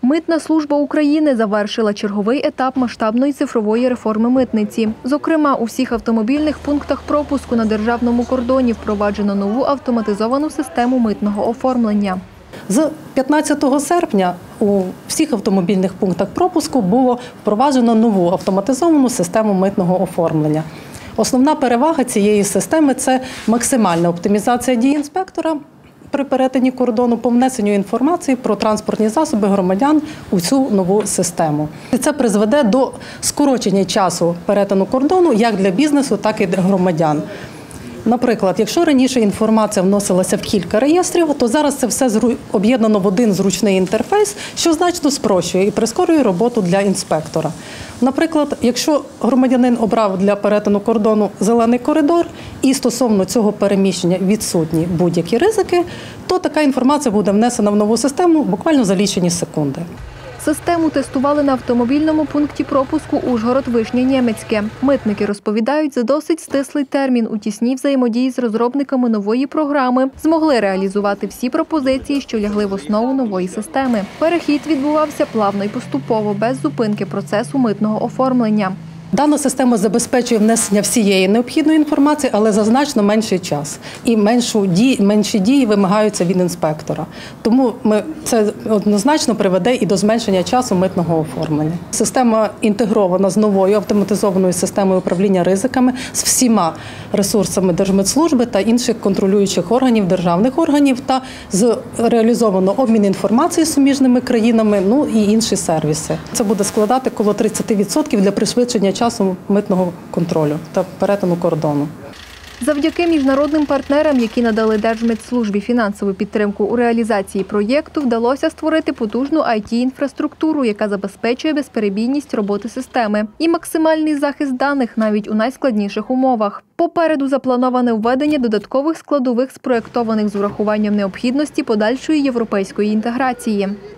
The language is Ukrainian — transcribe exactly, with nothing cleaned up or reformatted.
Митна служба України завершила черговий етап масштабної цифрової реформи митниці. Зокрема, у всіх автомобільних пунктах пропуску на державному кордоні впроваджено нову автоматизовану систему митного оформлення. З п'ятнадцятого серпня у всіх автомобільних пунктах пропуску було впроваджено нову автоматизовану систему митного оформлення. Основна перевага цієї системи – це максимальна оптимізація дій інспектора при перетині кордону по внесенню інформації про транспортні засоби громадян у цю нову систему. Це призведе до скорочення часу перетину кордону як для бізнесу, так і для громадян. Наприклад, якщо раніше інформація вносилася в кілька реєстрів, то зараз це все об'єднано в один зручний інтерфейс, що значно спрощує і прискорює роботу для інспектора. Наприклад, якщо громадянин обрав для перетину кордону зелений коридор і стосовно цього переміщення відсутні будь-які ризики, то така інформація буде внесена в нову систему буквально за лічені секунди. Систему тестували на автомобільному пункті пропуску Ужгород-Вишня-Нємецьке. Митники розповідають, за досить стислий термін у тісній взаємодії з розробниками нової програми змогли реалізувати всі пропозиції, що лягли в основу нової системи. Перехід відбувався плавно і поступово, без зупинки процесу митного оформлення. Дана система забезпечує внесення всієї необхідної інформації, але за значно менший час. І меншу дії, менші дії вимагаються від інспектора. Тому ми, це однозначно приведе і до зменшення часу митного оформлення. Система інтегрована з новою автоматизованою системою управління ризиками, з всіма ресурсами Держмитслужби та інших контролюючих органів, державних органів, та з реалізовано обмін інформацією з суміжними країнами, ну і інші сервіси. Це буде складати коло тридцять відсотків для пришвидшення часу митного контролю та перетину кордону. Завдяки міжнародним партнерам, які надали Держмитслужбі фінансову підтримку у реалізації проєкту, вдалося створити потужну ай ті-інфраструктуру, яка забезпечує безперебійність роботи системи і максимальний захист даних навіть у найскладніших умовах. Попереду заплановане введення додаткових складових, спроєктованих з урахуванням необхідності подальшої європейської інтеграції.